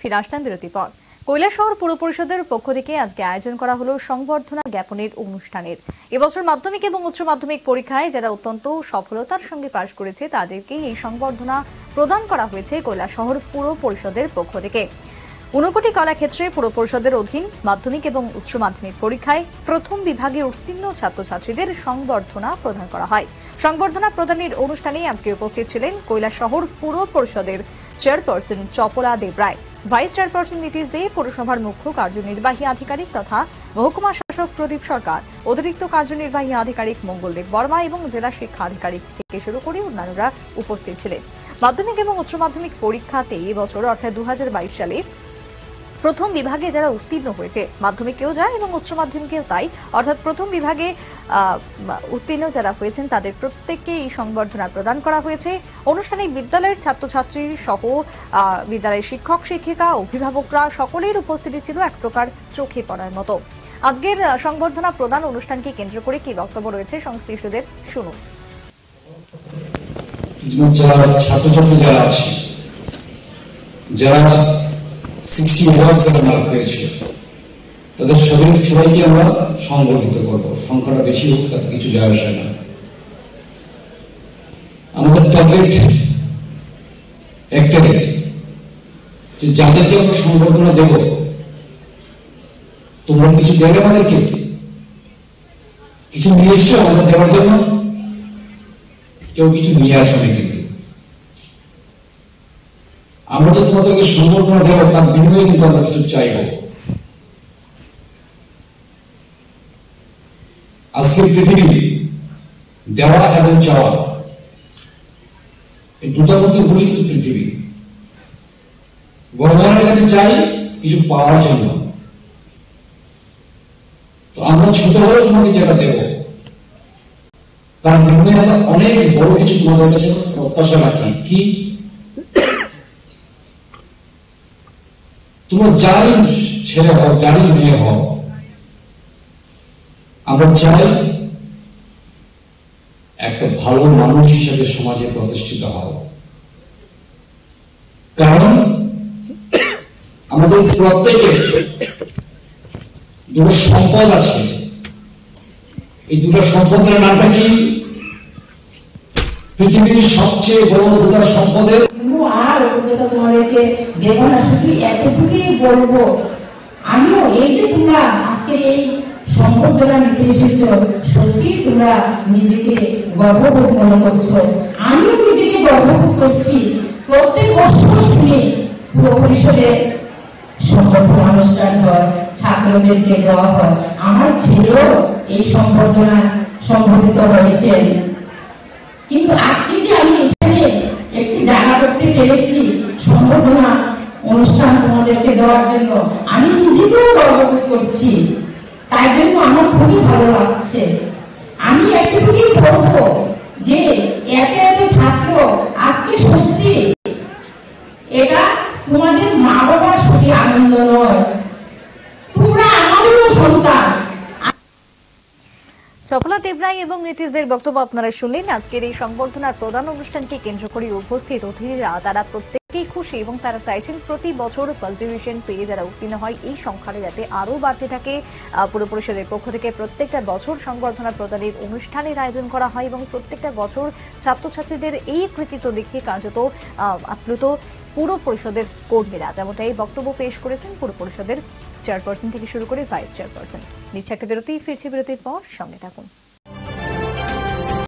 ফিরে আসলাম বিরতির পর। কৈলাসহর পুর পরিষদের পক্ষ থেকে আজকে আয়োজন করা হলো সংবর্ধনা জ্ঞাপনের অনুষ্ঠানের। এবছর মাধ্যমিক এবং উচ্চ মাধ্যমিক পরীক্ষায় যারা অত্যন্ত সফলতার সঙ্গে পাশ করেছে তাদেরকে এই সংবর্ধনা প্রদান করা হয়েছে কৈলাসহর পুর পরিষদের পক্ষ থেকে। ঊনকোটি কলাক্ষেত্রে পুর পরিষদের অধীন মাধ্যমিক এবং উচ্চ মাধ্যমিক পরীক্ষায় প্রথম বিভাগে উত্তীর্ণ ছাত্রছাত্রীদের সংবর্ধনা প্রদান করা হয়। সংবর্ধনা প্রদানের অনুষ্ঠানে আজকে উপস্থিত ছিলেন কৈলাসহর পুর পরিষদের chairperson Chapala Debroy, vice chairperson Nitish De, পৌরসভার মুখ্য কার্যনির্বাহী আধিকারিক তথা মহকুমা শাসক প্রদীপ সরকার, অতিরিক্ত কার্যনির্বাহী আধিকারিক মঙ্গলদেব বর্মা এবং জেলা শিক্ষা আধিকারিক থেকে শুরু করে অন্যান্যরা উপস্থিত ছিলেন। মাধ্যমিক এবং উচ্চ মাধ্যমিক পরীক্ষাতে এবছর অর্থাৎ 2022 সালে প্রথম বিভাগে যারা উত্তীর্ণ হয়েছে, মাধ্যমিকেও যায় এবং উচ্চ মাধ্যমিকেও তাই, অর্থাৎ প্রথম বিভাগে উত্তীর্ণ যারা হয়েছেন তাদের প্রত্যেককে এই সংবর্ধনা প্রদান করা হয়েছে। অনুষ্ঠানে বিদ্যালয়ের ছাত্রছাত্রী সহ বিদ্যালয়ের শিক্ষক শিক্ষিকা, অভিভাবকরা সকলের উপস্থিতি ছিল এক প্রকার চোখে পড়ার মতো। আজকের সংবর্ধনা প্রদান অনুষ্ঠানকে কেন্দ্র করে কি বক্তব্য রয়েছে সংশ্লিষ্টদের শুনুন। ছাত্রছাত্রী যারা আছে, যারা 60,000 মার্ক পেয়েছে, তাদের সবাইকে আমরা সংগঠিত করব। সংখ্যাটা বেশি হোক তাতে কিছু যায় আসে না। আমাদের টার্গেট একটাই, যে যাদেরকে আমরা সংবর্ধনা দেব, তোমরা কিছু দেবে আমাদেরকে, কিছু নিয়ে এসছো আমাদের দেওয়ার জন্য, কেউ কিছু নিয়ে আসবে কিন্তু আমরা তো তোমাদেরকে সংবর্ধনা দেবো, তার বিনিময়ে কিন্তু আমরা কিছু চাইব। আজকের পৃথিবী দেওয়া এবং চাওয়া, এই দুটার মধ্যে গঠিত পৃথিবী। ভগবানের কাছে চাই কিছু পাওয়ার জন্য, তো আমরা ছোট হলে তোমাকে যেটা দেব, তার বিনিময়ে আমরা অনেক বড় কিছু তোমাদের কাছে প্রত্যাশা রাখি। কি? তোমরা যাই ছেলে হও, যাই মেয়ে হও, আমরা চাই একটা ভালো মানুষ হিসেবে সমাজে প্রতিষ্ঠিত হও। কারণ আমাদের প্রত্যেকে দুটো সম্পদ আছে। এই দুটো সম্পদের নামটা কি? পৃথিবীর সবচেয়ে বড় দুটো সম্পদের আর অভিজ্ঞতা তোমাদেরকে দেব না, শুধু এতটুকুই বলবো, আমিও এই যে তোমরা আজকে এই সম্বর্ধনা নিতে এসেছ, সত্যি তোমরা নিজেকে গর্ববোধ মনে করছো, আমিও নিজেকে গর্ববোধ করছি। প্রত্যেক বছর শুনে পুর পরিষদে সম্বর্ধনা অনুষ্ঠান হয়, ছাত্রদেরকে দেওয়া হয়। আমার ছেলেও এই সম্বর্ধনা সম্বোধিত হয়েছেন, কিন্তু আজকে যে আমি এখানে একটু জায়গা করতে পেরেছি সম্বর্ধনা অনুষ্ঠান তোমাদেরকে দেওয়ার জন্য, আমি নিজেকেও গর্ববোধ করছি। তাই জন্য আমার খুবই ভালো লাগছে। আমি একটুকুই বলবো যে এত এত ছাত্র আজকে সত্যি এটা তোমাদের মা বাবার শুধু আনন্দ নয়, তোমরা আমাদেরও সন্তান। চপলা দেবরায় এবং নীতিশদের বক্তব্য আপনারা শুনলেন। আজকের এই সংবর্ধনার প্রধান অনুষ্ঠানকে কেন্দ্র করে উপস্থিত অতিথিরা তারা প্রত্যেকেই খুশি এবং তারা চাইছেন প্রতি বছর ফার্স্ট ডিভিশন পেয়ে যারা উত্তীর্ণ হয় এই সংখ্যাটা যাতে আরো বাড়তে থাকে। পুর পরিষদের পক্ষ থেকে প্রত্যেকটা বছর সংবর্ধনা প্রদানের অনুষ্ঠানের আয়োজন করা হয় এবং প্রত্যেকটা বছর ছাত্রছাত্রীদের এই কৃতিত্ব দেখে কার্যত আপ্লুত পুর পরিষদের কর্মীরা। যেমনটাই বক্তব্য পেশ করেছেন পুর পরিষদের চেয়ারপারসন থেকে শুরু করে ভাইস চেয়ারপারসন। নিচ্ছে একটা বিরতি, ফিরছি বিরতির পর, সঙ্গে থাকুন।